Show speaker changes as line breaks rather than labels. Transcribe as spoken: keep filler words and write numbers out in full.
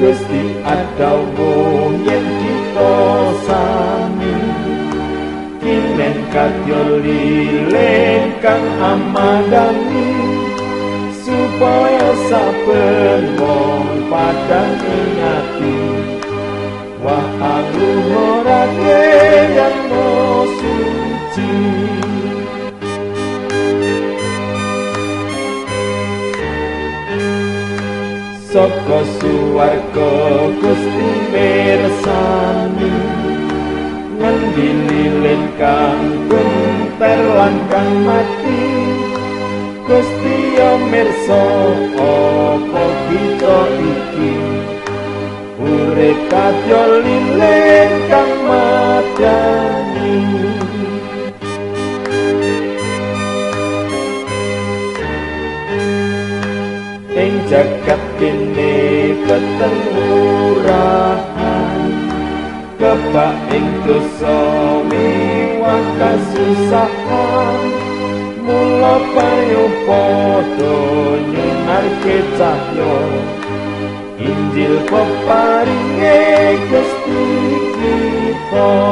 Gusti adawuh yen kita sami kinen kadya lilin kang amadani supaya saben wong padang ingati wah aluhurake yang suci. Saka suwarga Gusti mirsani ngendi lilin kang genter lan kang mati Gusti ya mirsa apa kita iki urip kadya lilin kang madani. Ing jagat kene ketengurahan kebak ing dosa miwah kasusahan mula payu padha nyinarke cahya Injil peparinge Gusti kita.